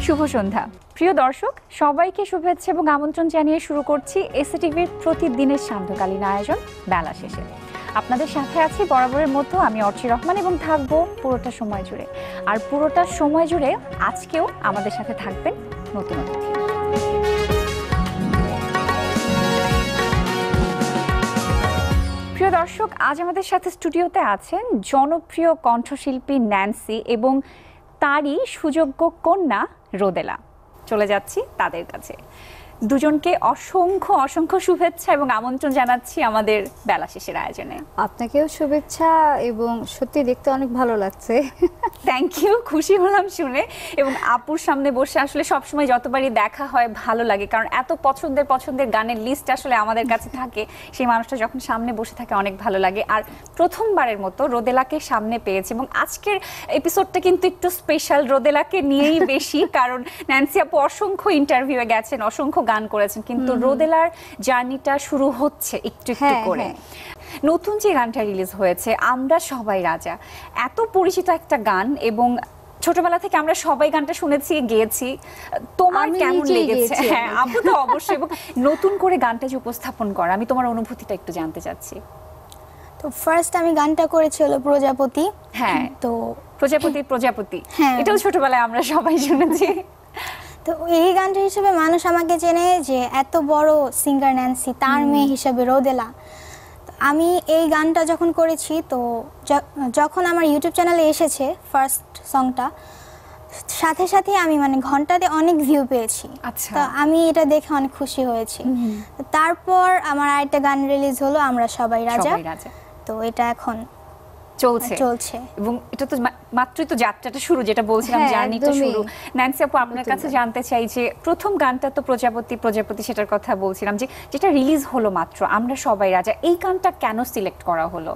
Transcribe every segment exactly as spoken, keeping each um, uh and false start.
শুভ সন্ধ্যা প্রিয় দর্শক, সবাইকে শুভেচ্ছা এবং আমন্ত্রণ জানিয়ে শুরু করছি এসএটিভির প্রতিদিনের সান্ধ্যকালীন আয়োজন বেলা শেষে। আপনাদের সাথে আছি বরাবরের মতো আমি অর্চি রহমান এবং থাকবো পুরোটা সময় জুড়ে। আর পুরোটা সময় জুড়ে আজকেও আমাদের সাথে থাকবেন নতুন অতিথি। প্রিয় দর্শক, আজ আমাদের সাথে স্টুডিওতে আছেন জনপ্রিয় কণ্ঠশিল্পী ন্যান্সি এবং তারই সুযোগ্য কন্যা রোদেলা। চলে যাচ্ছি তাদের কাছে। দুজনকে অসংখ্য অসংখ্য শুভেচ্ছা এবং আমন্ত্রণ জানাচ্ছি আমাদের বেলা শেষের আয়োজনে। আপনাকেও শুভেচ্ছা এবং সত্যি দেখতে অনেক ভালো লাগছে। থ্যাংক ইউ, খুশি হলাম শুনে। এবং আপুর সামনে বসে আসলে সবসময় যতবারই দেখা হয় ভালো লাগে, কারণ এত পছন্দের পছন্দের গানের লিস্ট আসলে আমাদের কাছে থাকে। সেই মানুষটা যখন সামনে বসে থাকে অনেক ভালো লাগে। আর প্রথমবারের মতো রোদেলাকে সামনে পেয়েছি এবং আজকের এপিসোডটা কিন্তু একটু স্পেশাল, রোদেলাকে নিয়েই বেশি। কারণ ন্যান্সি আপু অসংখ্য ইন্টারভিউয়ে গেছেন, অসংখ্য গান করেছেন, কিন্তু রোদেলার জার্নিটা শুরু হচ্ছে একটু একটু করে। নতুন যে গানটা রিলিজ হয়েছে আমরা সবাই রাজা, এত পরিচিত একটা গান এবং ছোটবেলা থেকে আমরা সবাই গানটা শুনেছি, গেয়েছি। তোমার কেমন লেগেছে? হ্যাঁ আপু তো অবশ্যই। এবং নতুন করে গানটা যে উপস্থাপন করা, আমি তোমার অনুভূতিটা একটু জানতে চাচ্ছি। তো ফার্স্ট আমি গানটা করেছি হলো প্রজাপতি। হ্যাঁ, তো প্রজাপতি প্রজাপতি এটাও ছোটবেলায় আমরা সবাই শুনেছি। তো এই গানটা হিসেবে মানুষ আমাকে চেনে যে এত বড় সিঙ্গার ন্যান্সি, তার মেয়ে হিসেবে রোদেলা। আমি এই গানটা যখন করেছি, তো যখন আমার ইউটিউব চ্যানেলে এসেছে ফার্স্ট সংটা, সাথে সাথে আমি মানে ঘন্টাতে অনেক ভিউ পেয়েছি। তো আমি এটা দেখে অনেক খুশি হয়েছি। তারপর আমার আরেকটা গান রিলিজ হলো আমরা সবাই রাজা। তো এটা এখন চলছে চলছে এবং এটা তো মাত্রই তো যাত্রাটা শুরু, যেটা বলছিলাম জার্নিটা শুরু। ন্যান্সি আপু আপনার কাছে জানতে চাই যে প্রথম গানটা তো প্রজাপতি প্রজাপতি সেটার কথা বলছিলাম, যে যেটা রিলিজ হলো মাত্র আমরা সবাই রাজা, এই গানটা কেন সিলেক্ট করা হলো?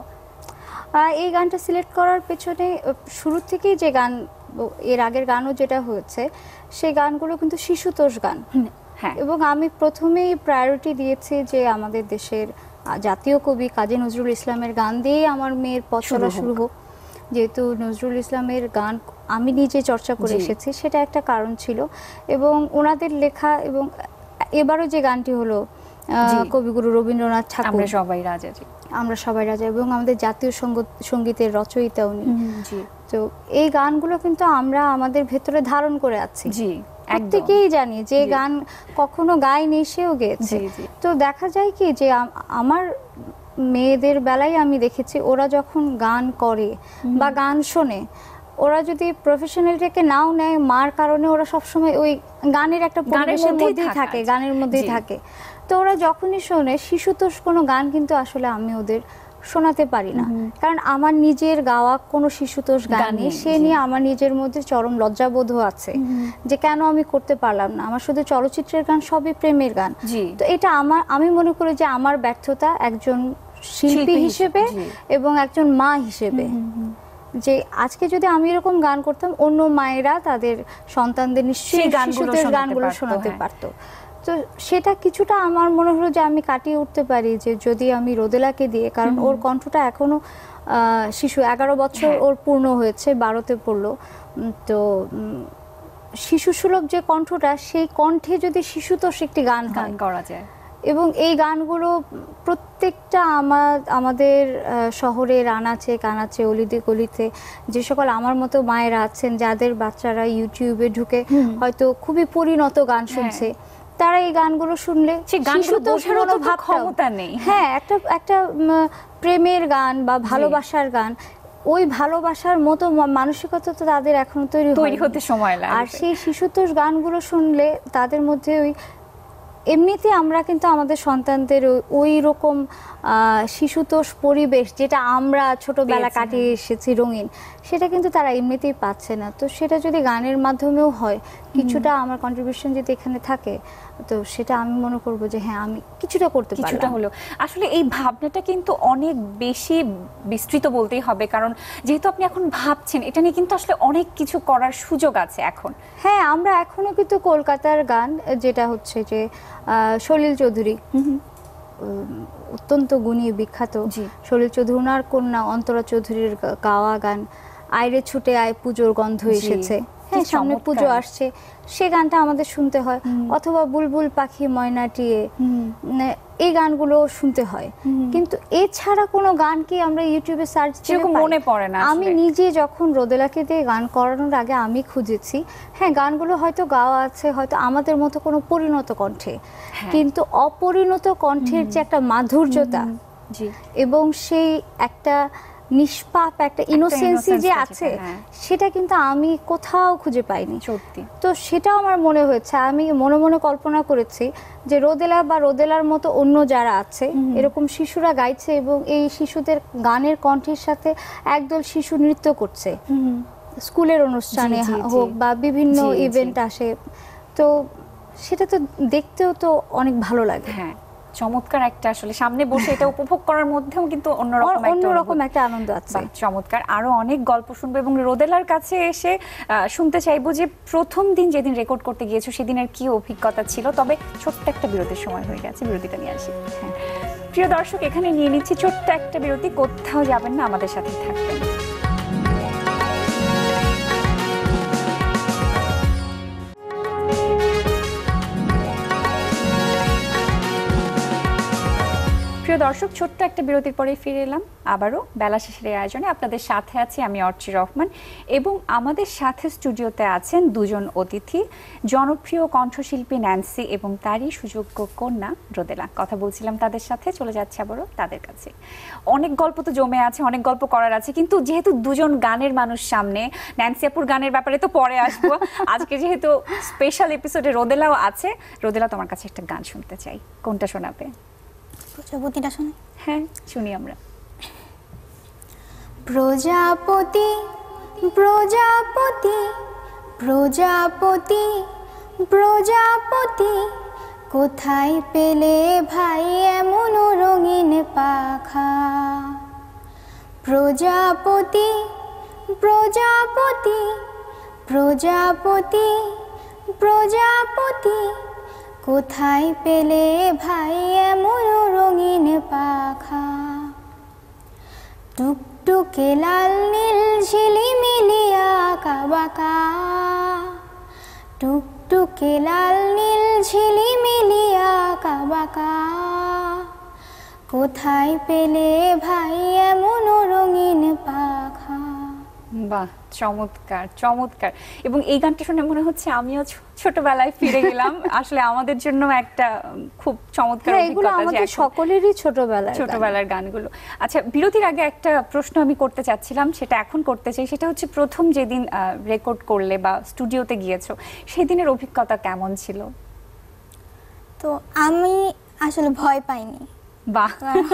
এই গানটা সিলেক্ট করার পেছনে শুরু থেকেই যে গান, এর আগের গানও যেটা হয়েছে সেই গানগুলো কিন্তু শিশুতোষ গান। হ্যাঁ, এবং আমি প্রথমেই প্রায়োরিটি দিয়েছি যে আমাদের দেশের জাতীয় কবি কাজী নজরুল ইসলামের গান দিয়ে আমার মেয়ের পথ চলা শুরু হোক। যেহেতু নজরুল ইসলামের গান আমি নিজে চর্চা করে এসেছি, সেটা একটা কারণ ছিল। এবং ওনাদের লেখা, এবং এবারও যে গানটি হলো কবিগুরু রবীন্দ্রনাথ ঠাকুর আমরা সবাই রাজা, আমরা সবাই রাজা, এবং আমাদের জাতীয় সঙ্গীতের রচয়িতা উনি। তো এই গানগুলো কিন্তু আমরা আমাদের ভেতরে ধারণ করে আছি। জি, প্রত্যেকেই জানি যে গান কখনো গায়নি, সেও গেয়েছে। তো দেখা যায় কি যে আমার মেয়েদের বেলায় আমি দেখেছি ওরা যখন গান করে বা গান শোনে, ওরা যদি প্রফেশনালটাকে নাও নেয়, মার কারণে ওরা সবসময় ওই গানের একটা পরিবেশের মধ্যেই থাকে, গানের মধ্যেই থাকে। তো ওরা যখনই শোনে শিশুতোষ কোনো গান কিন্তু আসলে আমি ওদের শোনাতে পারি না, কারণ আমার নিজের গাওয়া কোনো শিশুতোষ গান নেই। সে নিয়ে আমার নিজের মধ্যে চরম লজ্জাবোধও আছে যে কেন আমি করতে পারলাম না। আমার শুধু চলচ্চিত্রের গান, সবই প্রেমের গান। তো এটা আমার, আমি মনে করি যে আমার ব্যর্থতা একজন শিল্পী হিসেবে এবং একজন মা হিসেবে, যে আজকে যদি আমি এরকম গান করতাম, অন্য মায়েরা তাদের সন্তানদের নিশ্চয়ই শিশুতোষ গানগুলো শোনাতে পারতো। তো সেটা কিছুটা আমার মনে হলো যে আমি কাটিয়ে উঠতে পারি যে যদি আমি রোদেলাকে দিয়ে, কারণ ওর কণ্ঠটা এখনো শিশু, এগারো বছর ওর পূর্ণ হয়েছে, বারোতে পড়লো। তো শিশু সুলভ যে কণ্ঠটা, সেই কণ্ঠে যদি শিশুতোষ একটি গান গান করা যায়, এবং এই গানগুলো প্রত্যেকটা আমার আমাদের শহরের আনাচে কানাচে অলিতে গলিতে যে সকল আমার মতো মায়েরা আছেন যাদের বাচ্চারা ইউটিউবে ঢুকে হয়তো খুবই পরিণত গান শুনছে, তারা এই গানগুলো শুনলে ক্ষমতা নেই। হ্যাঁ, একটা একটা প্রেমের গান বা ভালোবাসার গান, ওই ভালোবাসার মতো মানসিকতা তো তাদের এখনো তৈরি তৈরি হতে সময় লাগে। আর সেই শিশুতোষ গানগুলো শুনলে তাদের মধ্যে ওই এমনিতে আমরা কিন্তু আমাদের সন্তানদের ওই রকম শিশুতোষ পরিবেশ যেটা আমরা ছোটবেলা কাটিয়ে এসেছি রঙিন, সেটা কিন্তু তারা এমনিতেই পাচ্ছে না। তো সেটা যদি গানের মাধ্যমেও হয়, কিছুটা আমার কন্ট্রিবিউশন যদি এখানে থাকে, তো সেটা আমি মনে করব যে হ্যাঁ আমি কিছুটা করতে পারলাম। কিছুটা হলো আসলে এই ভাবনাটা কিন্তু অনেক বেশি বিস্তৃত বলতেই হবে, কারণ যেহেতু আপনি এখন ভাবছেন এটা নিয়ে, কিন্তু আসলে অনেক কিছু করার সুযোগ আছে এখন। হ্যাঁ, আমরা এখনো কিন্তু কলকাতার গান, যেটা হচ্ছে যে সলিল চৌধুরী, অত্যন্ত গুণী বিখ্যাত সলিল চৌধুরী, ওনার কন্যা অন্তরা চৌধুরীর গাওয়া গান আইরে ছুটে আয় পুজোর গন্ধ এসেছে, হ্যাঁ সামনে পুজো আসছে সে গানটা আমাদের শুনতে হয়, অথবা বুলবুল পাখি ময়নাটিয়ে এই গানগুলো শুনতে হয়। কিন্তু এছাড়া কোনো গান কি আমরা ইউটিউবে সার্চ দিলে মনে পড়ে না। আমি নিজে যখন রোদেলাকে দিয়ে গান করানোর আগে আমি খুঁজেছি, হ্যাঁ গানগুলো হয়তো গাওয়া আছে হয়তো আমাদের মতো কোনো পরিণত কণ্ঠে, কিন্তু অপরিণত কণ্ঠের যে একটা মাধুর্যতা এবং সেই একটা নিষ্পাপ একটা ইনোসেন্সি যে আছে সেটা কিন্তু আমি কোথাও খুঁজে পাইনি সত্যি। তো সেটাও আমার মনে হয়েছে, আমি মনে মনে কল্পনা করেছি যে রোদেলা বা রোদেলার মতো অন্য যারা আছে এরকম শিশুরা গাইছে এবং এই শিশুদের গানের কণ্ঠের সাথে একদল শিশু নৃত্য করছে স্কুলের অনুষ্ঠানে হোক বা বিভিন্ন ইভেন্ট আসে, তো সেটা তো দেখতেও তো অনেক ভালো লাগে। হ্যাঁ চমৎকার একটা আসলে সামনে বসে এটা উপভোগ করার মধ্যেও কিন্তু অন্যরকম একটা অন্যরকম একটা আনন্দ আছে। চমৎকার। আরো অনেক গল্প শুনবো এবং রোদেলার কাছে এসে শুনতে চাইবো যে প্রথম দিন যেদিন রেকর্ড করতে গিয়েছো সেদিনের কি অভিজ্ঞতা ছিল। তবে ছোট্ট একটা বিরতির সময় হয়ে গেছে, বিরতিটা নিয়ে আসি। হ্যাঁ প্রিয় দর্শক এখানে নিয়ে নিচ্ছি ছোট্ট একটা বিরতি, কোথাও যাবেন না, আমাদের সাথে থাকবেন। প্রিয় দর্শক ছোট্ট একটা বিরতির পরে ফিরে এলাম আবারও বেলা শেষের আয়োজনে। আপনাদের সাথে আছি আমি অর্চি রহমান এবং আমাদের সাথে স্টুডিওতে আছেন দুজন অতিথি, জনপ্রিয় কণ্ঠশিল্পী ন্যান্সি এবং তারই সুযোগ্য কন্যা রোদেলা। কথা বলছিলাম তাদের সাথে, চলে যাচ্ছে আবারও তাদের কাছে। অনেক গল্প তো জমে আছে, অনেক গল্প করার আছে, কিন্তু যেহেতু দুজন গানের মানুষ সামনে, ন্যান্সি আপুর গানের ব্যাপারে তো পরে আসবো, আজকে যেহেতু স্পেশাল এপিসোডে রোদেলাও আছে। রোদেলা তোমার কাছে একটা গান শুনতে চাই, কোনটা শোনাবে? প্রজাপতিটা শুনে। হ্যাঁ শুনি আমরা। প্রজাপতি প্রজাপতি প্রজাপতি প্রজাপতি কোথায় পেলে ভাই এমন রঙিন পাখা? প্রজাপতি প্রজাপতি প্রজাপতি প্রজাপতি কোথায় পেলে ভাই এমন রঙিন পাখা? টুকটুকে লাল নীল ঝিলিমিলি আঁকা বাঁকা, টুকটুকে লাল নীল ঝিলিমিলি আঁকা বাঁকা কোথায় পেলে ভাই এমন রঙিন পাখা? বাহ চমৎকার চমৎকার। এবং এই গানটা শুনে মনে হচ্ছে আমিও ছোটবেলায় ফিরে গেলাম। আসলে আমাদের জন্য একটা খুব চমৎকার অভিজ্ঞতা, যে সকলেরই ছোটবেলার ছোটবেলার গানগুলো। আচ্ছা বিরতির আগে একটা প্রশ্ন আমি করতে চাচ্ছিলাম, সেটা এখন করতে চাই। সেটা হচ্ছে প্রথম যেদিন রেকর্ড করলে বা স্টুডিওতে গিয়েছো সেদিনের অভিজ্ঞতা কেমন ছিল? তো আমি আসলে ভয় পাইনি। বাহ।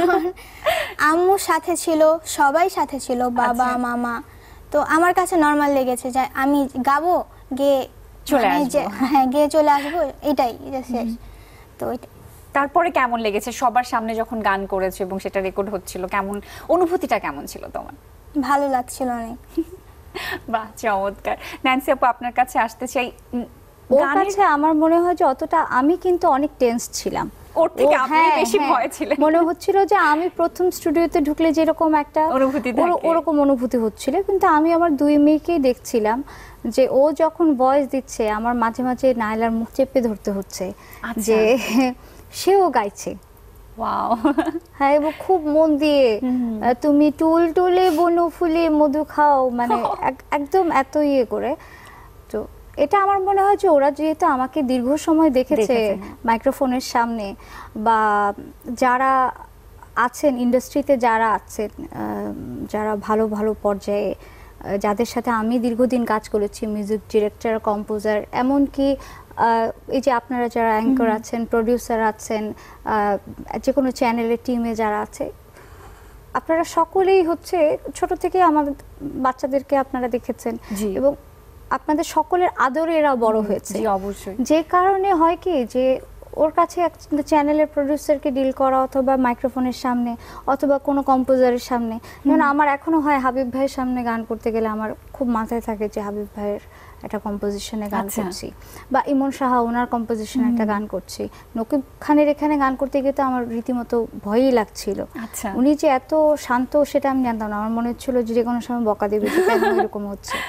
আম্মু সাথে ছিল, সবাই সাথে ছিল, বাবা মামা। তো আমার কাছে নর্মাল লেগেছে যে আমি গাবো গিয়ে চলে আসবো, হ্যাঁ গিয়ে চলে আসবো, এটাই শেষ। তো তারপরে কেমন লেগেছে সবার সামনে যখন গান করেছো এবং সেটা রেকর্ড হচ্ছিল, কেমন অনুভূতিটা কেমন ছিল তোমার? ভালো লাগছিল অনেক। বাহ চমৎকার। ন্যান্সি আপু আপনার কাছে আসতে চাই। ওর কাছে আমার মনে হয় যে অতটা, আমি কিন্তু অনেক টেন্স ছিলাম, ওর থেকে আপনি বেশি ভয় ছিলেন। মনে হচ্ছিল যে আমি প্রথম স্টুডিওতে ঢুকলে যেরকম একটা অনুভূতি থাকে ওরকম অনুভূতি হচ্ছিল, কিন্তু আমি আমার দুই মেয়েকেই দেখছিলাম যে ও যখন ভয়েস দিচ্ছে আমার মাঝে মাঝে নায়লার মুখ চেপে ধরতে হচ্ছে যে সেও গাইছে। ওয়াও। হ্যাঁ এবং খুব মন দিয়ে তুমি টুল টুলে বনু ফুলে মধু খাও, মানে একদম এত ইয়ে করে। তো এটা আমার মনে হয় যে ওরা যেহেতু আমাকে দীর্ঘ সময় দেখেছে মাইক্রোফোনের সামনে, বা যারা আছেন ইন্ডাস্ট্রিতে, যারা আছেন যারা ভালো ভালো পর্যায়ে, যাদের সাথে আমি দীর্ঘদিন কাজ করেছি, মিউজিক ডিরেক্টর, কম্পোজার, এমনকি এই যে আপনারা যারা অ্যাঙ্কর আছেন, প্রডিউসার আছেন, যে কোনো চ্যানেলের টিমে যারা আছে, আপনারা সকলেই হচ্ছে ছোট থেকে আমাদের বাচ্চাদেরকে আপনারা দেখেছেন এবং আপনাদের সকলের আদরে এরা বড় হয়েছে। অবশ্যই। যে কারণে হয় কি যে ওর কাছে চ্যানেলের প্রডিউসারকে ডিল করা, অথবা মাইক্রোফোনের সামনে, অথবা কোনো কম্পোজারের সামনে, যেমন আমার এখনো হয় হাবিব ভাইয়ের সামনে গান করতে গেলে আমার খুব মাথায় থাকে যে হাবিব ভাইয়ের একটা কম্পোজিশনে গান করছি, বা ইমন সাহা ওনার কম্পোজিশনে একটা গান করছি। নকিব খানের এখানে গান করতে গিয়ে তো আমার রীতিমতো ভয়ই লাগছিল। উনি যে এত শান্ত সেটা আমি জানতাম না, আমার মনে হচ্ছিল যে যে কোনো সময় বকা দেবে, এরকম হচ্ছে।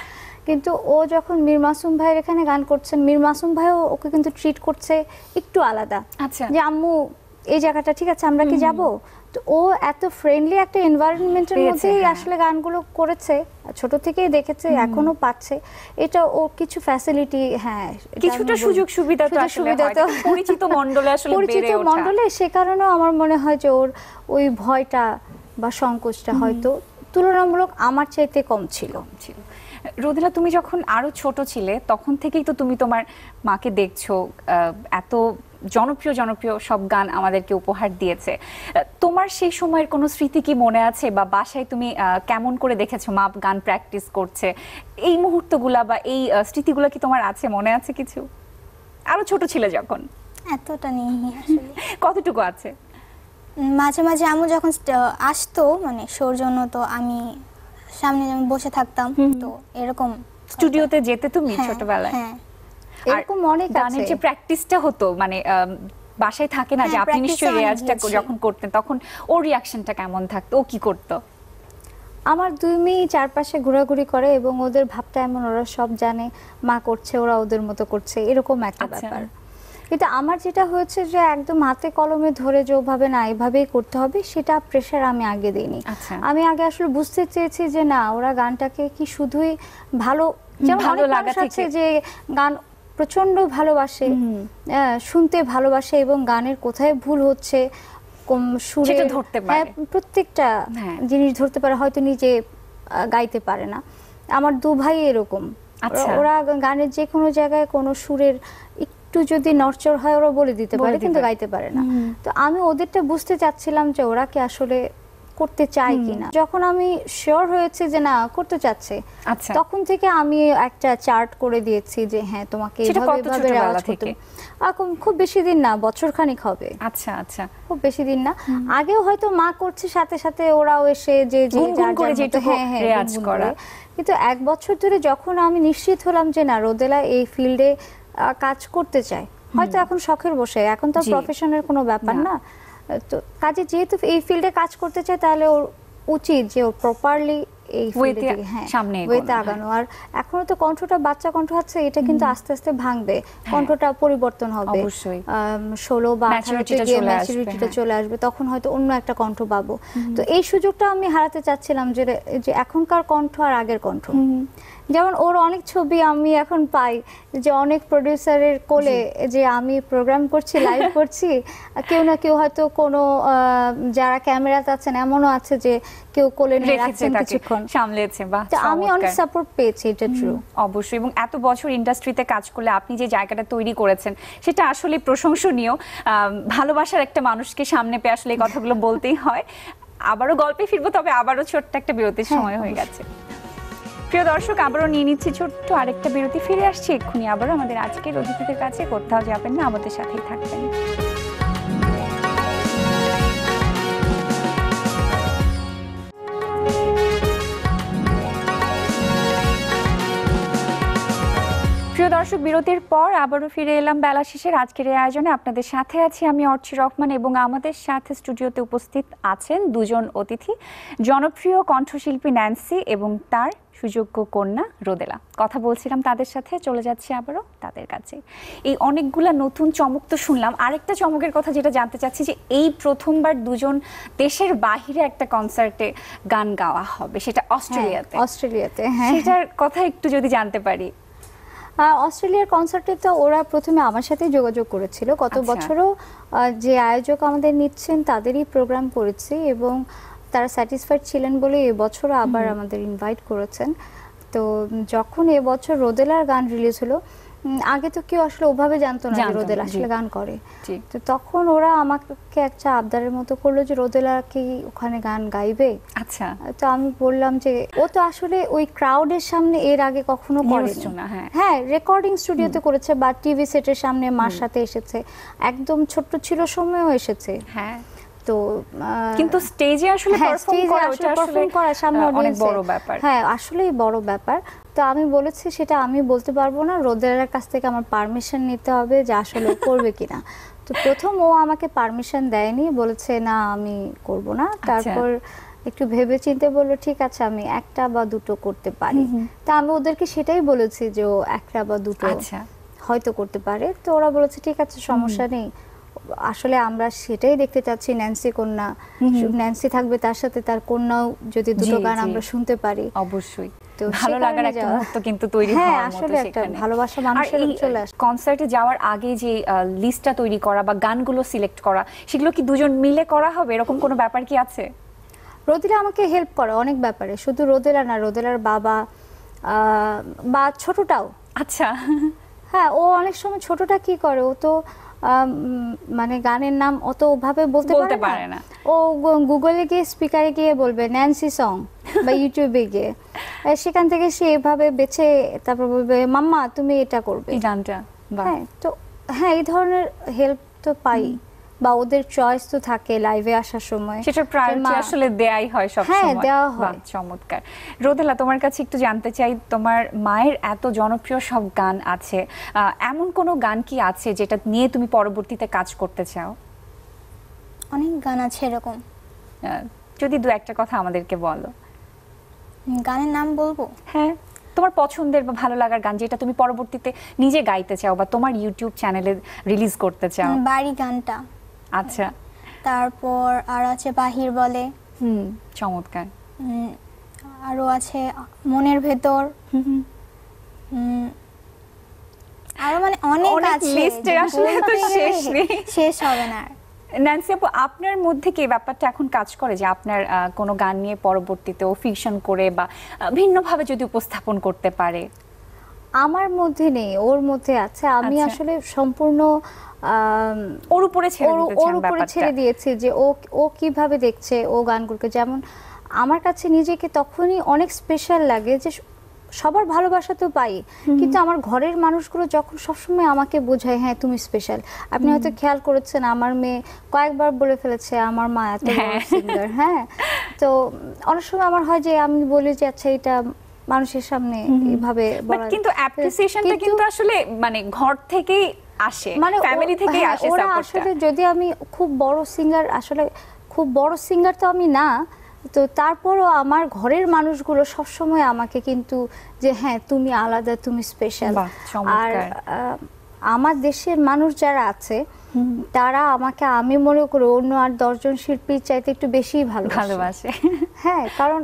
কিন্তু ও যখন মীর মাসুম ভাইয়ের এখানে গান করছেন, মীর মাসুম ভাইও ওকে কিন্তু ট্রিট করছে একটু আলাদা, আচ্ছা যে আম্মু এই জায়গাটা ঠিক আছে, আমরা কি যাব? তো ও এত ফ্রেন্ডলি একটা এনভায়রনমেন্টের মধ্যেই আসলে গানগুলো করেছে, ছোট থেকেই দেখেছে, এখনো পাচ্ছে। এটা ও কিছু ফ্যাসিলিটি, হ্যাঁ কিছুটা সুযোগ সুবিধা তো আসলে হয়, পরিচিত মণ্ডলে আসলে পরিচিত মণ্ডলে, সে কারণেও আমার মনে হয় যে ওর ওই ভয়টা বা সংকোচটা হয়তো তুলনামূলক আমার চাইতে কম ছিল ছিল রোদেলা, তুমি যখন আরো ছোট ছিলে তখন থেকেই তো তুমি তোমার মাকে দেখছো, এত জনপ্রিয় জনপ্রিয় সব গান আমাদেরকে উপহার দিয়েছে। তোমার সেই সময়ের কোনো স্মৃতি কি মনে আছে, বা বাসায় তুমি কেমন করে দেখেছো মা গান প্র্যাকটিস করছে, এই মুহূর্তগুলা বা এই স্মৃতিগুলো কি তোমার আছে, মনে আছে কিছু? আরো ছোট ছিলে যখন। এতটা নেই আসলে। কতটুকু আছে? মাঝে মাঝে আম্মু যখন আসতো মানে শোর জন্য, তো আমি সামনে যেমন বসে থাকতাম, তো এরকম স্টুডিওতে যেতে তুমি ছোটবেলায়? হ্যাঁ, এরকম অনেক আছে। গানের যে প্র্যাকটিসটা হতো, মানে বাসায় থাকে না যে আপনি নিশ্চয়ই রেয়াজটা যখন করতেন তখন ওর রিঅ্যাকশনটা কেমন থাকতো, ও কি করতো? আমার দুই মেয়ে চারপাশে ঘোরাঘুরি করে এবং ওদের ভাবটা এমন, ওরা সব জানে মা করছে, ওরা ওদের মতো করছে, এরকম একটা ব্যাপার। কিন্তু আমার যেটা হয়েছে যে একদম হাতে কলমে ধরে যেভাবে না এভাবেই করতে হবে, সেটা প্রেশার আমি আগে দিইনি। আমি আগে আসলে বুঝতে চেয়েছি যে না, ওরা গানটাকে কি শুধুই ভালো, যেমন ভালো লাগা আছে যে গান প্রচন্ড ভালোবাসে, শুনতে ভালোবাসে, এবং গানের কোথায় ভুল হচ্ছে সুরে ধরতে পারে, প্রত্যেকটা জিনিস ধরতে পারে, হয়তো নিজে গাইতে পারে না। আমার দু ভাই এরকম, ওরা গানের যে কোনো জায়গায় কোনো সুরের একটু যদি নড়চড় হয় ওরা বলে দিতে পারে, কিন্তু গাইতে পারে না। তো আমি ওদেরটা বুঝতে চাচ্ছিলাম যে ওরা কি আসলে করতে চায় কিনা। যখন আমি শিওর হয়েছে যে না করতে চাচ্ছে, তখন থেকে আমি একটা চার্ট করে দিয়েছি যে হ্যাঁ তোমাকে এইভাবে এইভাবে রেওয়াজ করতে। এখন খুব বেশি দিন না, বছর খানিক হবে। আচ্ছা আচ্ছা, খুব বেশি দিন না। আগেও হয়তো মা করছে, সাথে সাথে ওরাও এসে যে যে হ্যাঁ হ্যাঁ রেওয়াজ করা। কিন্তু এক বছর ধরে যখন আমি নিশ্চিত হলাম যে না, রোদেলা এই ফিল্ডে কাজ করতে চায়, হয়তো এখন শখের বসে, এখন তো প্রফেশনের কোনো ব্যাপার না, তো কাজে যেহেতু এই ফিল্ডে কাজ করতে চায়, তাহলে ওর উচিত যে ও প্রপারলি এই ফিল্ডে সামনে আগানো। আর এখনো তো কণ্ঠটা বাচ্চা কণ্ঠ আছে, এটা কিন্তু আস্তে আস্তে ভাঙবে, কণ্ঠটা পরিবর্তন হবে, ষোলো বা আঠারোতে গিয়ে ম্যাচুরিটিটা চলে আসবে, তখন হয়তো অন্য একটা কণ্ঠ পাবো। তো এই সুযোগটা আমি হারাতে চাচ্ছিলাম যে যে এখনকার কণ্ঠ আর আগের কণ্ঠ। যেমন ওর অনেক ছবি আমি এখন পাই যে অনেক প্রডিউসারের কোলে যে আমি প্রোগ্রাম করছি, লাইভ করছি, কেউ না কেউ হয়তো কোনো যারা ক্যামেরাতে আছেন এমনও আছে যে কেউ কোলে নিয়ে রাখছেন, কিছুক্ষণ সামলেছে। বাহ, আমি অনেক সাপোর্ট পেয়েছি, এটা ট্রু। অবশ্যই, এবং এত বছর ইন্ডাস্ট্রিতে কাজ করলে আপনি যে জায়গাটা তৈরি করেছেন সেটা আসলে প্রশংসনীয়। ভালোবাসার একটা মানুষকে সামনে পেয়ে আসলে এই কথাগুলো বলতেই হয়। আবারও গল্পে ফিরবো, তবে আবারও ছোট্ট একটা বিরতির সময় হয়ে গেছে। প্রিয় দর্শক, আবারও নিয়ে নিচ্ছি ছোট্ট আরেকটা বিরতি, ফিরে আসছি এক্ষুনি আবারও আমাদের আজকের অতিথিদের কাছে। কোথাও যাবেন না, আমাদের সাথেই থাকবেন। প্রিয় দর্শক, বিরতির পর আবারও ফিরে এলাম বেলা শেষের আজকের এই আয়োজনে। আপনাদের সাথে আছি আমি অর্চি রহমান, এবং আমাদের সাথে স্টুডিওতে উপস্থিত আছেন দুজন অতিথি, জনপ্রিয় কণ্ঠশিল্পী ন্যান্সি এবং তার সুযোগ্য কন্যা রোদেলা। কথা বলছিলাম তাদের সাথে, চলে যাচ্ছি আবারও তাদের কাছে। এই অনেকগুলা নতুন চমক তো শুনলাম, আরেকটা চমকের কথা যেটা জানতে চাচ্ছি যে এই প্রথমবার দুজন দেশের বাহিরে একটা কনসার্টে গান গাওয়া হবে, সেটা অস্ট্রেলিয়াতে। অস্ট্রেলিয়াতে, হ্যাঁ, সেটার কথা একটু যদি জানতে পারি। অস্ট্রেলিয়ার কনসার্টে তো ওরা প্রথমে আমার সাথে যোগাযোগ করেছিল, গত বছরও যে আয়োজক আমাদের নিচ্ছেন তাদেরই প্রোগ্রাম করেছি, এবং তারা স্যাটিসফাইড ছিলেন বলে এবছরও আবার আমাদের ইনভাইট করেছেন। তো যখন এবছর রোদেলার গান রিলিজ হলো, আগে তো কেউ আসলে ওভাবে জানতো না যে রোদেলা আসলে গান করে, তো তখন ওরা আমাকে একটা আবদারের মতো করলো যে রোদেলা কি ওখানে গান গাইবে। আচ্ছা, তো আমি বললাম যে ও তো আসলে ওই ক্রাউডের সামনে এর আগে কখনো করেনি। হ্যাঁ, রেকর্ডিং স্টুডিওতে করেছে বা টিভি সেটের সামনে মার সাথে এসেছে, একদম ছোট্ট ছিল সময়ও এসেছে। হ্যাঁ, তো কিন্তু স্টেজে আসলে পারফর্ম করা সামনে অনেক বড় ব্যাপার। হ্যাঁ, আসলেই বড় ব্যাপার। তো আমি বলেছি সেটা আমি বলতে পারবো না, রোদেলার কাছ থেকে আমার পারমিশন নিতে হবে যে আসলে করবে কিনা। তো প্রথম ও আমাকে পারমিশন দেয়নি, বলেছে না আমি করব না। তারপর একটু ভেবে চিন্তে বললো ঠিক আছে আমি একটা বা দুটো করতে পারি। তা আমি ওদেরকে সেটাই বলেছি যে ও একটা বা দুটো আচ্ছা হয়তো করতে পারে। তো ওরা বলেছে ঠিক আছে সমস্যা নেই। আসলে আমরা সেটাই দেখতে চাচ্ছি ন্যান্সি কন্যা, ন্যান্সি থাকবে তার সাথে তার কন্যাও যদি দুটো গান আমরা শুনতে পারি অবশ্যই ভালো লাগার একটা মুহূর্ত কিন্তু তৈরি হ্যাঁ হওয়ার মতো আসলে একটা সেখানে ভালোবাসা মানুষের চলে আসে। কনসার্টে যাওয়ার আগে যে লিস্টটা তৈরি করা বা গানগুলো সিলেক্ট করা সেগুলো কি দুজন মিলে করা হবে, এরকম কোনো ব্যাপার কি আছে? রোদেলা আমাকে হেল্প করে অনেক ব্যাপারে, শুধু রোদেলা না, রোদেলার বাবা বা ছোটটাও। আচ্ছা হ্যাঁ ও অনেক সময় ছোটটা কি করে, ও তো মানে গানের নাম অত ওভাবে বলতে পারে না, ও গুগলে গিয়ে স্পিকারে গিয়ে বলবে ন্যান্সি সং বা ইউটিউবে গিয়ে সেখান থেকে সে এভাবে বেছে তারপর বলবে মাম্মা তুমি এটা করবে এই গানটা। হ্যাঁ তো হ্যাঁ এই ধরনের হেল্প তো পাই, বা ওদের চয়েস তো থাকে লাইভে আসার সময়, সেটা প্রায়োরিটি আসলে দেয়াই হয় সব সময়। হ্যাঁ দেওয়া হয়। চমৎকার। রোদেলা তোমার কাছে একটু জানতে চাই, তোমার মায়ের এত জনপ্রিয় সব গান আছে, এমন কোন গান কি আছে যেটা নিয়ে তুমি পরবর্তীতে কাজ করতে চাও? অনেক গান আছে এরকম, যদি দু একটা কথা আমাদেরকে বলো। গানের নাম বলবো? হ্যাঁ তোমার পছন্দের বা ভালো লাগার গান যেটা তুমি পরবর্তীতে নিজে গাইতে চাও বা তোমার ইউটিউব চ্যানেলে রিলিজ করতে চাও। বাড়ি গানটা। আচ্ছা তারপর আর আছে বাহির বলে। হুম চমৎকার। আরো আছে মনের ভেতর। হুম আরো মানে অনেক আছে, লিস্টে আসলে তো শেষ নেই, শেষ হবে না। ন্যান্সি আপু আপনার মধ্যে কি ব্যাপারটা এখন কাজ করে যে আপনার কোনো গান নিয়ে পরবর্তীতে ও ফিকশন করে বা ভিন্নভাবে যদি উপস্থাপন করতে পারে? আমার মধ্যে নেই, ওর মধ্যে আছে। আমি আসলে সম্পূর্ণ ওর উপরে ছেড়ে দিতে চাই, ওর উপরে ছেড়ে দিয়েছি যে ও ও কিভাবে দেখছে ও গানগুলোকে। যেমন আমার কাছে নিজেকে তখনই অনেক স্পেশাল লাগে যে সবার ভালোবাসা তো পাই, কিন্তু আমার ঘরের মানুষগুলো যখন সবসময় আমাকে বোঝায় হ্যাঁ তুমি স্পেশাল। আপনি হয়তো খেয়াল করেছেন আমার মেয়ে কয়েকবার বলে ফেলেছে আমার মা এত বড় সিঙ্গার। হ্যাঁ তো অনেক সময় আমার হয় যে আমি বলি যে আচ্ছা এটা মানুষের সামনে এভাবে বলা, কিন্তু অ্যাপ্রিসিয়েশনটা কিন্তু আসলে মানে ঘর থেকেই আসে, মানে ফ্যামিলি থেকেই আসে সাপোর্টটা। আসলে যদি আমি খুব বড় সিঙ্গার, আসলে খুব বড় সিঙ্গার তো আমি না, তো তারপরও আমার ঘরের মানুষগুলো সব সময় আমাকে কিন্তু যে হ্যাঁ তুমি আলাদা, তুমি স্পেশাল। আর আমার দেশের মানুষ যারা আছে তারা আমাকে আমি মনে করি অন্য আর দশজন শিল্পীর চাইতে একটু বেশি ভালোবাসে। হ্যাঁ কারণ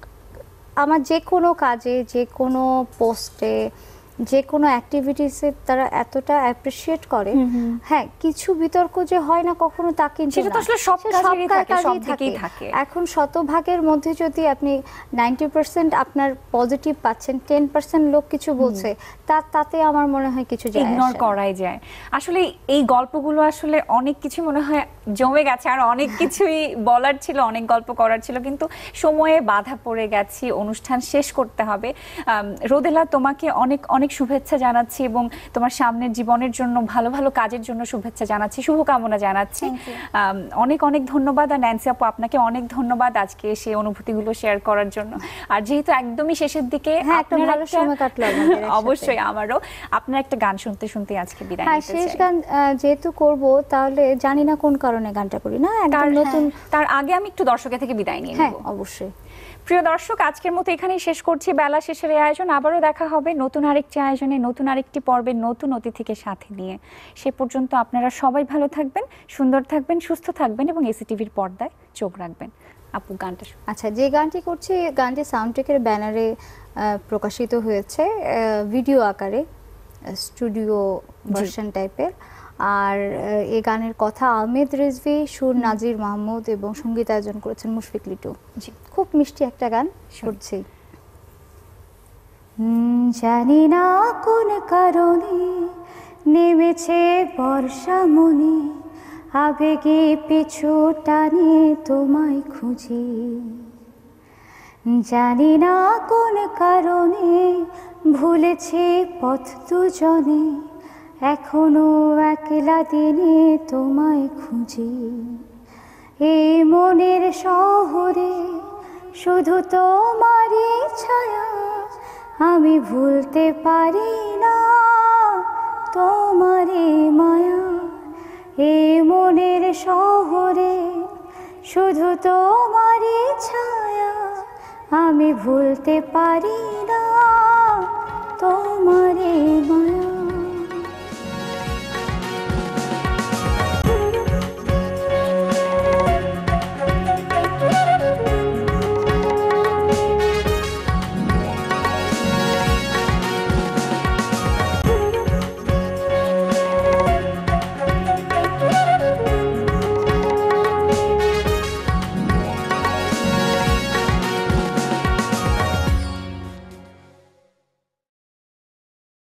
আমার যে কোনো কাজে, যে কোনো পোস্টে, যে কোনো অ্যাক্টিভিটিসে তারা এতটা অ্যাপ্রিশিয়েট করে। হ্যাঁ কিছু বিতর্ক যে হয় না কখনো তা কিন্তু সেটা তো আসলে সব কাজেই থাকে, সব দিকেই থাকে। এখন শতভাগের মধ্যে যদি আপনি নব্বই পার্সেন্ট আপনার পজিটিভ পাচ্ছেন, দশ পার্সেন্ট লোক কিছু বলছে, তা তাতে আমার মনে হয় কিছু যায় ইগনোর করাই যায়। আসলে এই গল্পগুলো আসলে অনেক কিছু মনে হয় জমে গেছে, আর অনেক কিছুই বলার ছিল, অনেক গল্প করার ছিল, কিন্তু সময়ে বাধা পড়ে গেছি, অনুষ্ঠান শেষ করতে হবে। রোদেলা তোমাকে অনেক অনেক শুভেচ্ছা জানাচ্ছি এবং তোমার সামনের জীবনের জন্য ভালো ভালো কাজের জন্য শুভেচ্ছা জানাচ্ছি, শুভকামনা জানাচ্ছি। অনেক অনেক ধন্যবাদ। আর ন্যান্সি আপু আপনাকে অনেক ধন্যবাদ আজকে সেই অনুভূতিগুলো শেয়ার করার জন্য। আর যেহেতু একদমই শেষের দিকে, ভালো সময় কাটলো অবশ্যই আমারও আপনার একটা গান শুনতে শুনতে আজকে বিদায় নিতে চাই। শেষ গান যেহেতু করব, তাহলে জানি না কোন কারণে গানটা করি না, একদম নতুন। তার আগে আমি একটু দর্শকের থেকে বিদায় নিয়ে নেব। হ্যাঁ অবশ্যই। প্রিয় দর্শক, আজকের মতো এখানেই শেষ করছি বেলা শেষের এই আয়োজন। আবারও দেখা হবে নতুন আরেকটি আয়োজনে, নতুন আরেকটি পর্বে, নতুন অতিথিকে সাথে নিয়ে। সে পর্যন্ত আপনারা সবাই ভালো থাকবেন, সুন্দর থাকবেন, সুস্থ থাকবেন এবং এসিটিভির পর্দায় চোখ রাখবেন। আপু গানটা আচ্ছা যে গানটি করছি, গানটি সাউন্ডটেকের ব্যানারে প্রকাশিত হয়েছে ভিডিও আকারে, স্টুডিও ভার্সন টাইপের। আর এই গানের কথা আহমেদ রিজভী, সুর নাজির মাহমুদ এবং সঙ্গীতায়োজন করেছেন মুশফিক লিটু। খুব মিষ্টি একটা গান করছি। জানি না কোন কারণে নেমেছে বর্ষা মনে, আবেগে পিছু টানে তোমায় খুঁজি। জানি না কোন কারণে ভুলেছে পথ দুজনে, এখনো একলা দিনে তোমায় খুঁজি। এই মনের শহরে শুধু তোমারই ছায়া, আমি ভুলতে পারি না তোমারই মায়া। এই মনের শহরে শুধু তোমারই ছায়া আমি ভুলতে পারি না তোমারই